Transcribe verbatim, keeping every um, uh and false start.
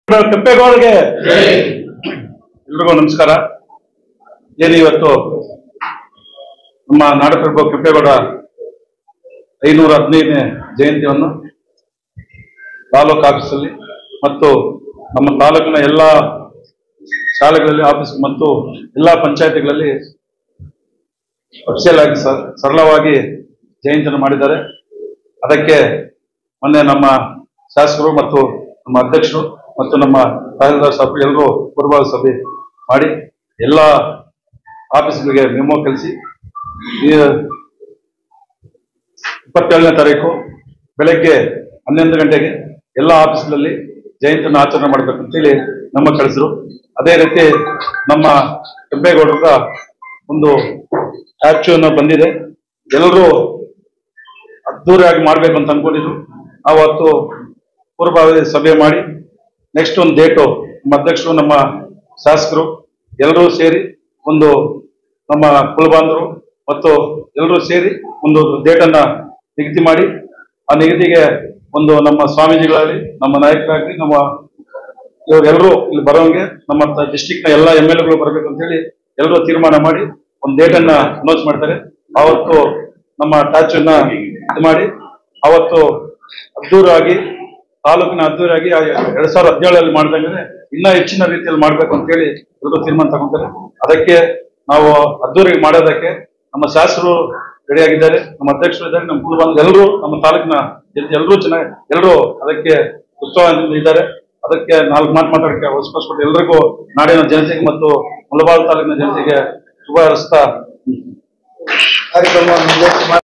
ಕೆಂಪೇಗೌಡರಿಗೆ ಎಲ್ರಿಗೂ ನಮಸ್ಕಾರ. ಏನು ಇವತ್ತು ನಮ್ಮ ನಾಡಪ್ರಭು ಕೆಂಪೇಗೌಡ ಐನೂರ ಹದಿನೈದನೇ ಜಯಂತಿಯನ್ನು ತಾಲೂಕು ಆಫೀಸಲ್ಲಿ ಮತ್ತು ನಮ್ಮ ತಾಲೂಕಿನ ಎಲ್ಲ ಶಾಲೆಗಳಲ್ಲಿ ಆಫೀಸ್ ಮತ್ತು ಎಲ್ಲ ಪಂಚಾಯತಿಗಳಲ್ಲಿ ಅಫಿಷಿಯಲ್ ಆಗಿ ಸರಳವಾಗಿ ಜಯಂತಿಯನ್ನು ಮಾಡಿದ್ದಾರೆ. ಅದಕ್ಕೆ ಮೊನ್ನೆ ನಮ್ಮ ಶಾಸಕರು ಮತ್ತು ನಮ್ಮ ಅಧ್ಯಕ್ಷರು ಮತ್ತು ನಮ್ಮ ತಹಸೀಲ್ದಾರ್ ಸಾಹೇಬರು ಎಲ್ಲರೂ ಪೂರ್ವಭಾವಿ ಸಭೆ ಮಾಡಿ ಎಲ್ಲ ಆಫೀಸ್ಗಳಿಗೆ ಮೆಮೊ ಕಳಿಸಿ ಈ ಇಪ್ಪತ್ತೇಳನೇ ತಾರೀಕು ಬೆಳಗ್ಗೆ ಹನ್ನೊಂದು ಗಂಟೆಗೆ ಎಲ್ಲ ಆಫೀಸ್ಗಳಲ್ಲಿ ಜಯಂತಿಯನ್ನು ಆಚರಣೆ ಮಾಡಬೇಕು ಅಂತೇಳಿ ನಮ್ಮ ಕಳಿಸಿದ್ರು. ಅದೇ ರೀತಿ ನಮ್ಮ ಕೆಂಪೇಗೌಡರ ಒಂದು ಆಕ್ಚುಯನ್ನು ಬಂದಿದೆ. ಎಲ್ಲರೂ ಅದ್ದೂರಿಯಾಗಿ ಮಾಡ್ಬೇಕು ಅಂತ ಅನ್ಕೊಂಡಿದ್ರು. ಅವತ್ತು ಪೂರ್ವಭಾವಿ ಸಭೆ ಮಾಡಿ ನೆಕ್ಸ್ಟ್ ಒಂದು ಡೇಟು ನಮ್ಮ ಅಧ್ಯಕ್ಷರು ನಮ್ಮ ಶಾಸಕರು ಎಲ್ಲರೂ ಸೇರಿ ಒಂದು ನಮ್ಮ ಕುಲಬಾಂಧವರು ಮತ್ತು ಎಲ್ಲರೂ ಸೇರಿ ಒಂದು ಡೇಟನ್ನ ನಿಗದಿ ಮಾಡಿ ಆ ನಿಗದಿಗೆ ಒಂದು ನಮ್ಮ ಸ್ವಾಮೀಜಿಗಳಾಗಲಿ ನಮ್ಮ ನಾಯಕರಾಗಲಿ ನಮ್ಮ ಇವರೆಲ್ಲರೂ ಇಲ್ಲಿ ಬರೋಂಗೆ ನಮ್ಮ ಡಿಸ್ಟಿಕ್ ನ ಎಲ್ಲ ಎಂ ಎಲ್ ಎಗಳು ಬರಬೇಕು ಅಂತ ಹೇಳಿ ಎಲ್ಲರೂ ತೀರ್ಮಾನ ಮಾಡಿ ಒಂದು ಡೇಟನ್ನ ಅನೌನ್ಸ್ ಮಾಡ್ತಾರೆ. ಅವತ್ತು ನಮ್ಮ ಟ್ಯಾಚನ್ನ ಇದು ಮಾಡಿ ಅವತ್ತು ಅದ್ದೂರಾಗಿ ತಾಲೂಕಿನ ಅದ್ದೂರಾಗಿ ಎರಡ್ ಸಾವಿರದ ಹದಿನೇಳರಲ್ಲಿ ಮಾಡ್ದಂಗೆ ಇನ್ನ ಹೆಚ್ಚಿನ ರೀತಿಯಲ್ಲಿ ಮಾಡ್ಬೇಕು ಅಂತ ಹೇಳಿ ಎಲ್ಲರೂ ತೀರ್ಮಾನ ತಗೊಂತಾರೆ. ಅದಕ್ಕೆ ನಾವು ಅದ್ದೂರಿಗೆ ಮಾಡೋದಕ್ಕೆ ನಮ್ಮ ಶಾಸಕರು ರೆಡಿಯಾಗಿದ್ದಾರೆ, ನಮ್ಮ ಅಧ್ಯಕ್ಷರು ಇದ್ದಾರೆ, ನಮ್ಮ ಕುಲಬಂಧ ಎಲ್ಲರೂ ನಮ್ಮ ತಾಲೂಕಿನ ಜನತೆ ಎಲ್ಲರೂ ಚೆನ್ನಾಗಿ ಎಲ್ಲರೂ ಅದಕ್ಕೆ ಉತ್ಸವದಿಂದ ಇದ್ದಾರೆ. ಅದಕ್ಕೆ ನಾಲ್ಕು ಮಾತು ಮಾತಾಡಕ್ಕೆ ಅವಕಾಶ ಎಲ್ಲರಿಗೂ ನಾಡಿನ ಜನತೆಗೆ ಮತ್ತು ಮುಳಬಾಗಿಲು ತಾಲೂಕಿನ ಜನತೆಗೆ ಶುಭ ಹಾರೈಸ್ತಾ ಕಾರ್ಯಕ್ರಮ